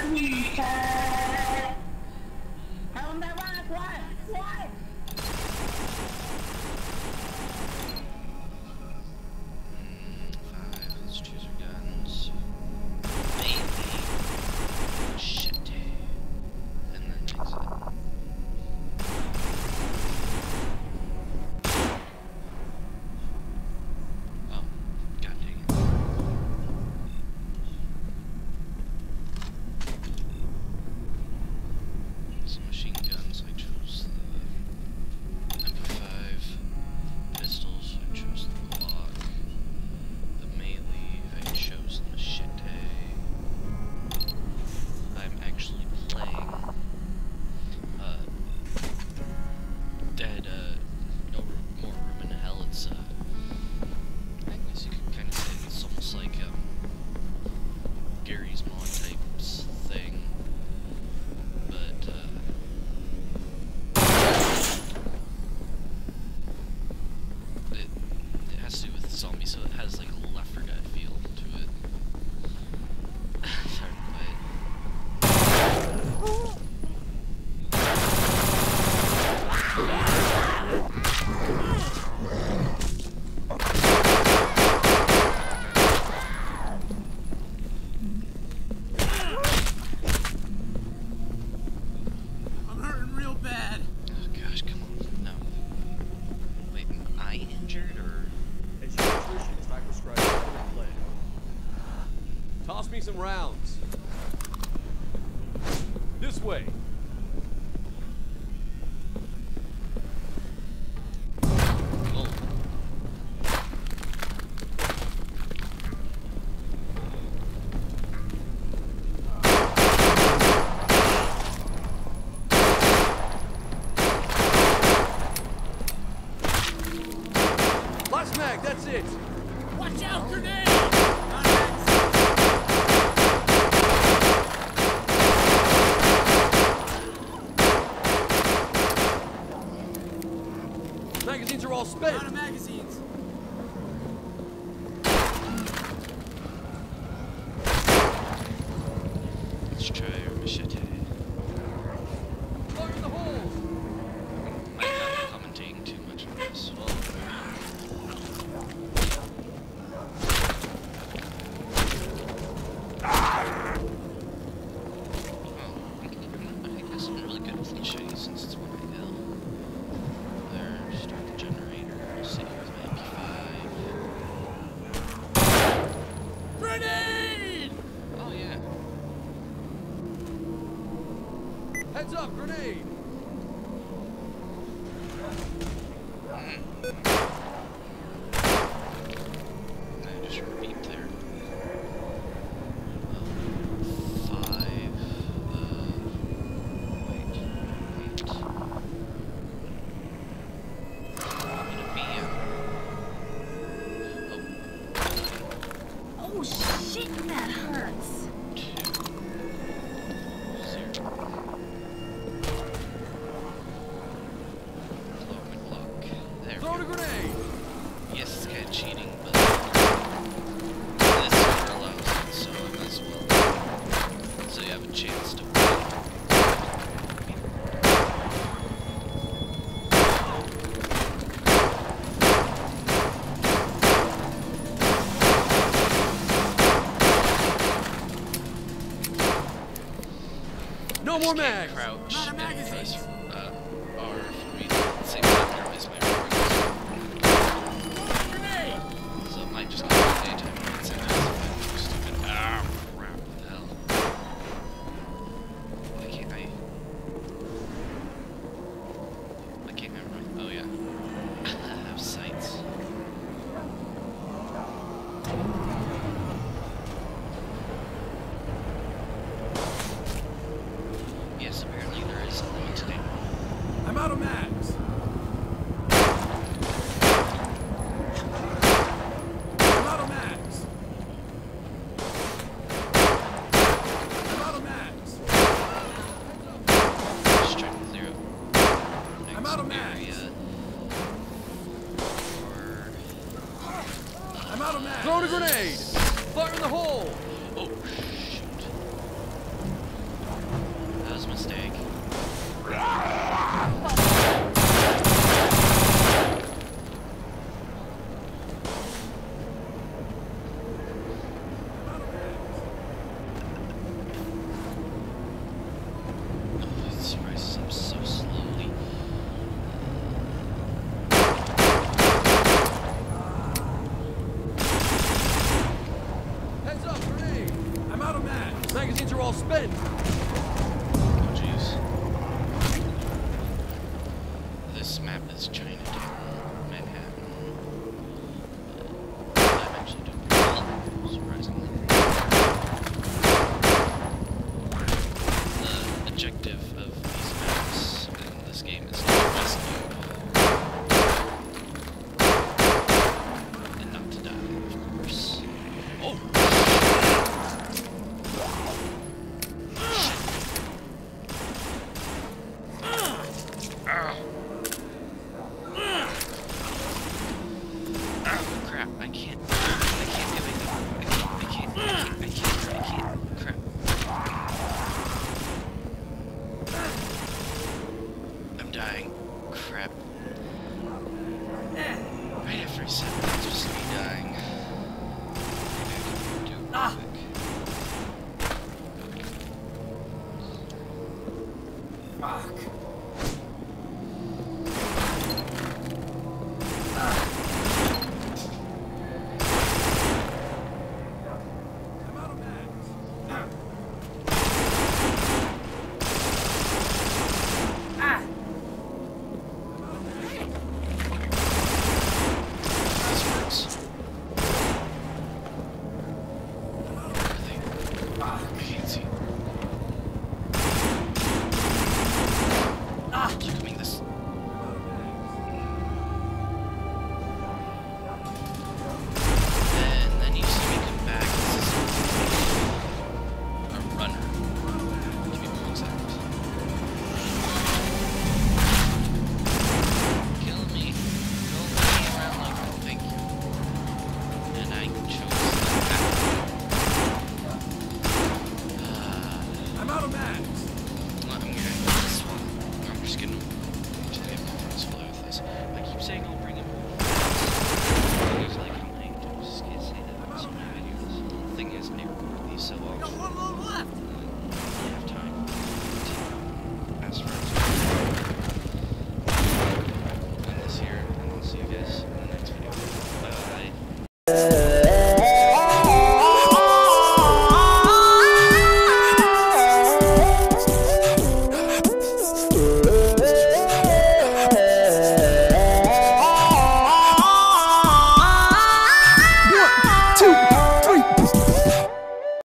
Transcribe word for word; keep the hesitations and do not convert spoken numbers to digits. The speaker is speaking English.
Toss me some rounds. This way. Last mag, that's it. Watch out, grenade! Magazines are all spent. Out of magazines. Let's try our machete. Fire in the holes. Might not be commentating too much on this. Well, I guess I'm really good with machetes since it's one I know. There, start the generator. We'll see with my M P five. Grenade! Oh yeah. Heads up, grenade. I just heard a beep there. Um, five. Uh, wait, eight. It'll be uh, oh, Oh shit, that hurts. two, zero. Blow and block. There Throw we the go. grenade. Yes, it's kind of cheating, but this server allows it, so I might as well. So you have a chance to win. No more Just can't mags. crouch Not a and magazine. press uh, R for me to save time or miss my progress. Grenade! So it might just be daytime when it's in there. Stupid. Ah, crap. What the hell? Why can't I? Why can't I run? Oh, yeah. I have sights. Yes, apparently there is a limit to it. I'm out of mags. I'm out of mags. I'm out of mags. Just trying to clear up I'm out of next mags. area. Or... I'm out of mags. Throw the grenade. Fire in the hole. Oh, shoot. mistake. Oh, this rises up so slowly. Heads up, grenade! I'm out of mags. Magazines are all spent. Oh, jeez. This map is Chinatown, Manhattan. Uh, I'm actually doing well, surprisingly. The objective of these maps in this game is to just do and not to die, of course. Oh! Oh crap, I can't, I can't do anything. I can't, I can't, I can't, I can't, crap. I'm dying. Crap. Right after he said that, just me dying. Maybe I can do it real quick. Fuck. I'm out of mags. This works. Really? I can't see. Ah! Look at me, this. And then you see me come back. This is a runner, to be more exact. Kill me. Go me around like that. Thank you. And I chose that. Uh, I'm out of mags. I'm gonna do this one. I'm just gonna actually have no fun play with this. I keep saying I'll bring it more. It's like I'm like, I just can't say that in so many videos. The thing is, I record these so often. Got one load left. I don't really have time to ask for